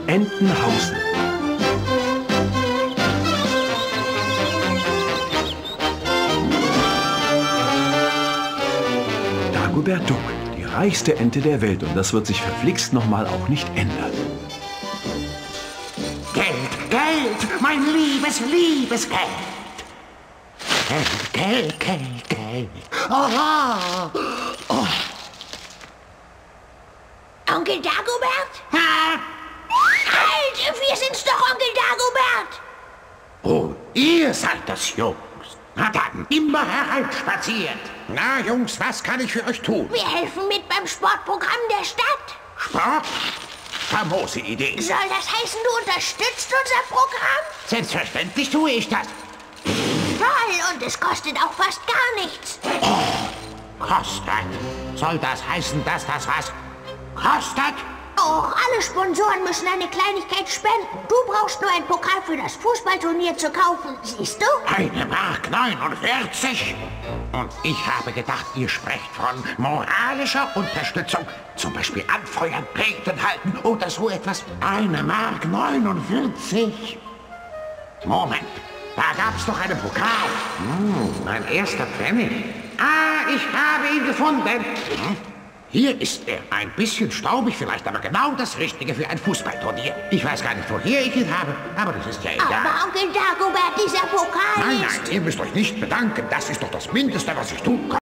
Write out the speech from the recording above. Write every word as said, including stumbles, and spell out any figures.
Entenhausen. Dagobert Duck, die reichste Ente der Welt, und das wird sich verflixt nochmal auch nicht ändern. Geld, Geld, mein liebes, liebes Geld. Geld, Geld, Geld, Geld. Oh, oh. Onkel Dagobert? Ah. Halt! Wir sind's doch, Onkel Dagobert! Oh, ihr seid das, Jungs. Na dann, immer hereinspaziert. Na, Jungs, was kann ich für euch tun? Wir helfen mit beim Sportprogramm der Stadt. Sport? Famose Idee. Soll das heißen, du unterstützt unser Programm? Selbstverständlich tue ich das. Toll, und es kostet auch fast gar nichts. Kostet? Soll das heißen, dass das was kostet? Och, alle Sponsoren müssen eine Kleinigkeit spenden. Du brauchst nur einen Pokal für das Fußballturnier zu kaufen, siehst du? Eine Mark neunundvierzig? Und ich habe gedacht, ihr sprecht von moralischer Unterstützung. Zum Beispiel anfeuern, Reden halten oder so etwas. Eine Mark neunundvierzig? Moment, da gab's doch einen Pokal. Hm, mein erster Pfennig. Ah, ich habe ihn gefunden. Hm? Hier ist er. Ein bisschen staubig vielleicht, aber genau das Richtige für ein Fußballturnier. Ich weiß gar nicht, woher ich ihn habe, aber das ist ja egal. Aber Onkel Dagobert, dieser Pokal Nein, ist... nein, ihr müsst euch nicht bedanken. Das ist doch das Mindeste, was ich tun kann.